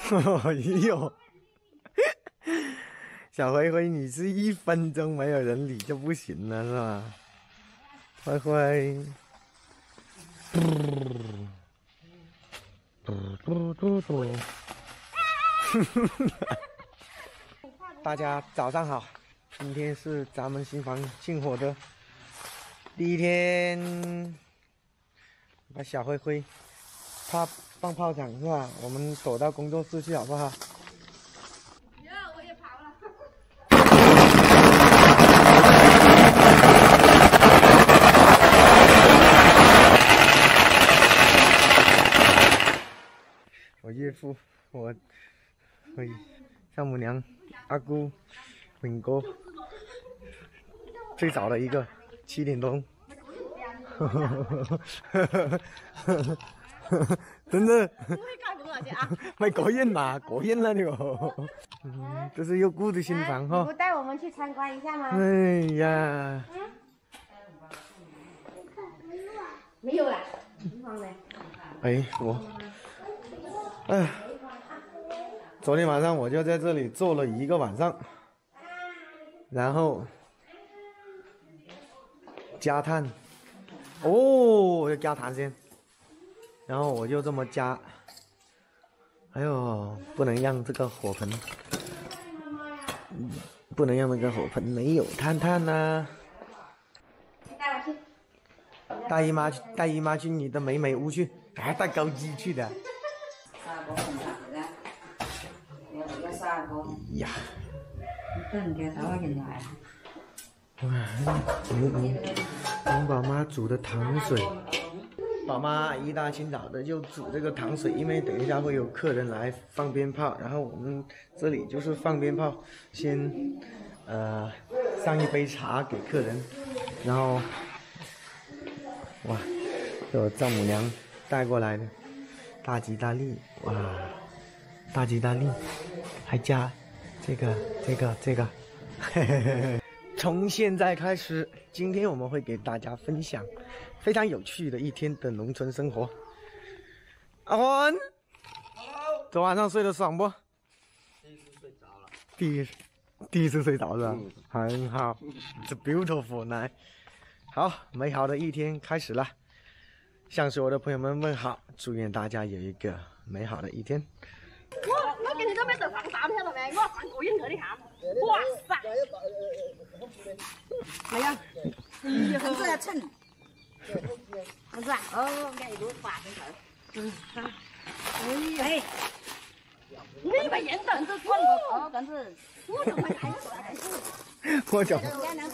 哎呦，小灰灰，你是1分钟没有人理就不行了是吧？灰灰，大家早上好，今天是咱们新房进伙的第1天。把小灰灰他放炮仗是吧？我们躲到工作室去好不好？ 我也跑了。 我岳父，我丈母娘、阿姑、敏哥，最早的一个7点钟。真的？咪果然嘛，果然啦呢个。这是又顾的新房哈。 不带我们去参观一下吗？ 哎呀。 没有啦，新房呢？ 哎，昨天晚上我就在这里坐了1个晚上，然后加炭。哦，要加炭先，然后我就这么加。哎呦，不能让这个火盆，不能让那个火盆没有炭呐。 带我去。 带姨妈去你的美美屋去，还带高机去的。呀。我宝妈煮的糖水，宝妈一大清早的就煮这个糖水，因为等一下会有客人来放鞭炮，然后我们这里就是放鞭炮，先上一杯茶给客人，然后哇，是我丈母娘带过来的大吉大利，哇，大吉大利，还加这个，嘿嘿嘿嘿。从现在开始，今天我们会给大家分享非常有趣的1天的农村生活。阿欢，昨晚上睡得爽不？第一次睡着了，很好 ，It's beautiful night。好，美好的1天开始了，向所有的朋友们问好，祝愿大家有一个美好的1天。 我今日都咩做放膽聽到未？我放過癮佢啲鹹，哇塞！係啊，很熱稱，唔係哦，咩都發俾佢，哎，你咪演等着灌過河，梗是，我就咪睇住， 我就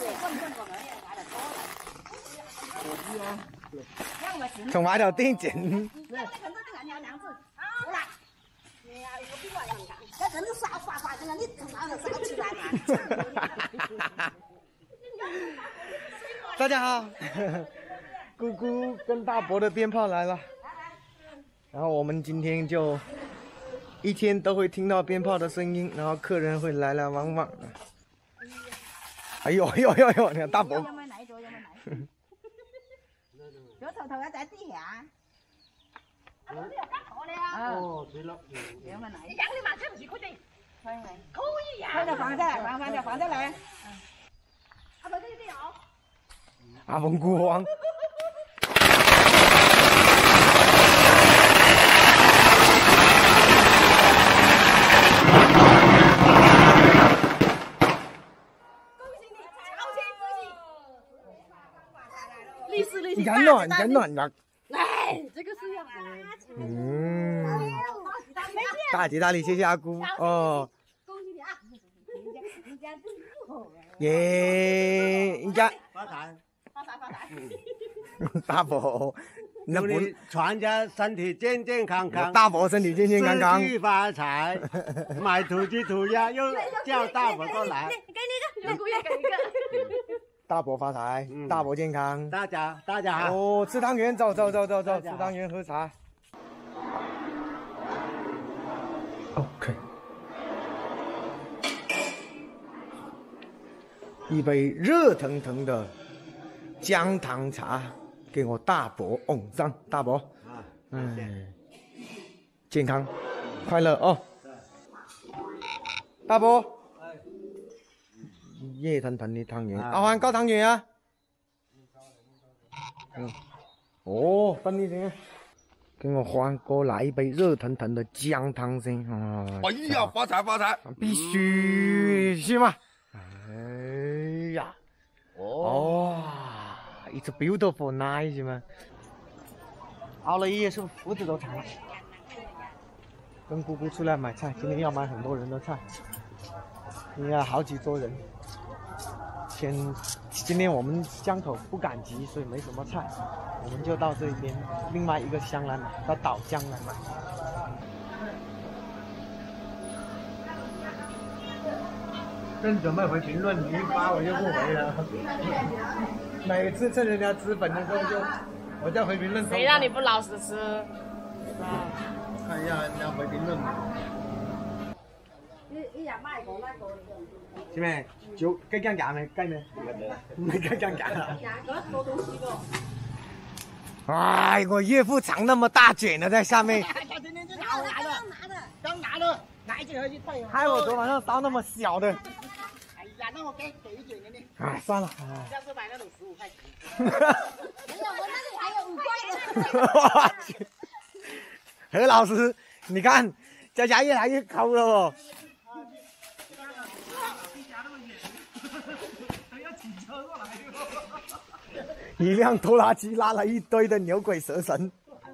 從買條釘剪。 那可能刷的，你从哪里刷起来嘛？ 大家好，姑姑跟大伯的鞭炮来了，然后我们今天就1天都会听到鞭炮的声音，然后客人会来来往往的。哎呦，你看大伯。 小头頭喺地下。 哦，對啦。 你養啲麻雀唔是佢哋，可以呀。放在來。阿伯這啲有。 阿鳳姑王。人暖。 哎，这个是要大吉大利，谢谢阿姑哦。 恭喜你啊！人家真富耶，人家發財。 大伯， 祝你全家身體健健康康。 大伯身體健健康康。 四季發財，買土雞土鴨又叫大伯過來。 給你一個，姑爺給一個。 大伯發財，大伯健康。 大家好。 哦，吃湯圓，走，吃湯圓喝茶。OK。一杯热腾腾的姜糖茶，给我大伯翁上，大伯，健康快乐哦。 大伯，热腾腾的汤圆，阿欢搞汤圆啊！哦，等你先，给我欢哥来一杯热腾腾的姜汤先啊！ 哎呀，发财发财！ 必须是吗？哎呀，哦，it's beautiful night 吗？熬了一夜是不是胡子都长了？跟姑姑出来买菜，今天要买很多人的菜，应该好几桌人。今天我们江口不赶集，所以没什么菜，我们就到这边另外一个乡来买，到岛江来买。正准备回评论，你一发我就不回了。每次趁人家资本的时候我就回评论。 谁让你不老实吃？ 看一下人家回评论。姐妹，就雞薑夾咩？雞咩？唔係雞薑夾啊！哎，我岳父藏那么大卷的在下面。 他今天就刚拿的，拿一卷回去退。 害我昨晚上烧那么小的。 哎呀，那我给一卷给你。 哎，算了。 上次买那种15块钱。 没有，我那里还有5块的。 我去，何老师，你看佳佳越来越抠了哦。一辆拖拉机拉了一堆的牛鬼蛇神。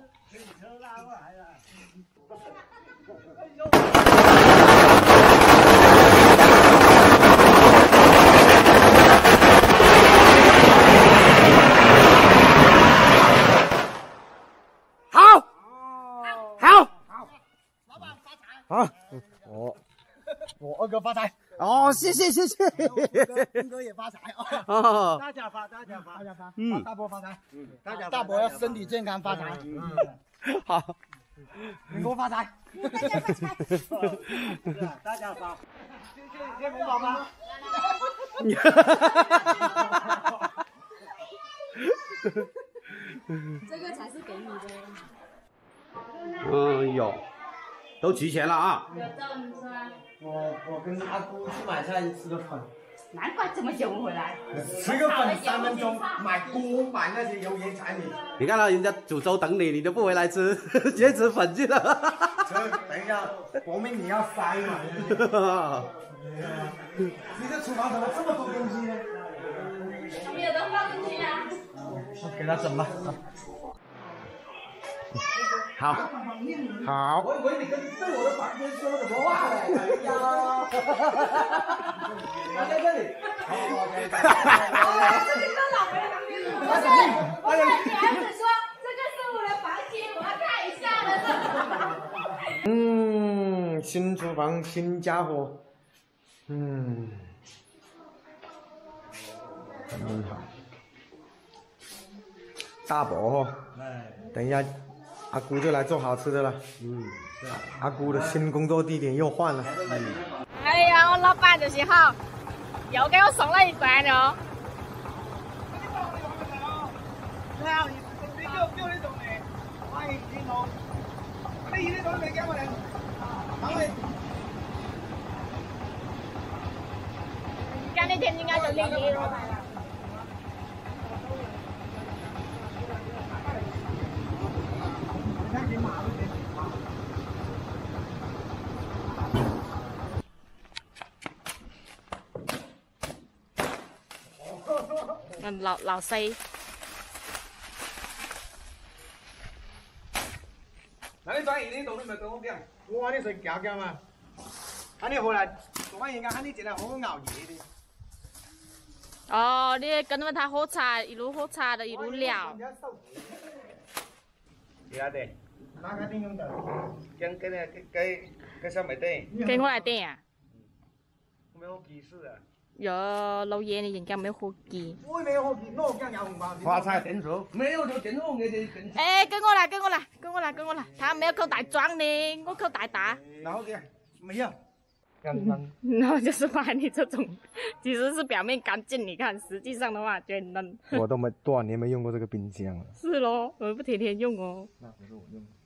好，好， 老板发财。 好，我二哥发财。哦，谢谢。 斌哥也发财啊！ 哦， 大家发。大伯发财。 大伯要身体健康发财。 好，你给我发财。 大家发。谢谢宝妈。 这个才是给你的。 有，都齐全了啊！ 有这么说。 我跟阿姑去买菜吃个粉， 难怪这么久不回来。 吃个粉3分钟，买锅买那些油盐柴米。 你看到人家煮粥等你，你都不回来吃，直接吃粉去了。 等一下，国民你要塞嘛？你这厨房怎么这么多东西呢？ 没有的放进去啊。 给他整吧。好，好。我以为你对我的房间说什么话嘞？哎呀，他在这里。 我跟你儿子说，这个是我的房间，我要看一下了。 新厨房新家伙。很好。大伯，等一下。阿姑就来做好吃的了。阿姑的新工作地点又换了。 哎呀，我老板就是好，又给我送了一罐哦。 对啊，你叫你种的，欢迎进屋。你呢種未驚我哋？等你。 干那天应该就领你了。老西， 那你转移呢度你咪對我講，我話你睡覺覺嘛，喊你回來做乜嘢㗎？喊你盡量好好熬夜的。 哦，你跟着他喝茶，一路喝茶的，一路聊。 幾多啲？哪個點樣得？跟上面啲。 跟我來點啊？ 沒有技術啊。 有老爺，你人家沒有伙計。 我沒有伙計，那我講要紅包。 發財點數？沒有就點數， 哎，跟我來，他沒有扣大裝呢，我扣大打。 然後嘅，沒有。 然後就是話你這種，其實是表面乾淨，你看，實際上的話就很嫩。 我都多少年沒用過這個冰箱了。 是咯，我不天天用哦。 那不是我用的。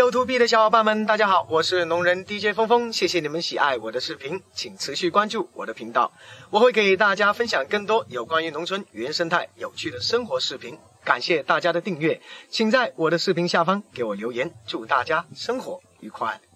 Hello，to B 的小伙伴们，大家好，我是农人 DJ 峰峰，谢谢你们喜爱我的视频，请持续关注我的频道，我会给大家分享更多有关于农村原生态有趣的生活视频。感谢大家的订阅，请在我的视频下方给我留言，祝大家生活愉快。